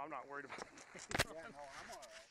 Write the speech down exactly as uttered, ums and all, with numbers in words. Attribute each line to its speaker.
Speaker 1: I'm not worried about it.
Speaker 2: Yeah, no, I'm all right.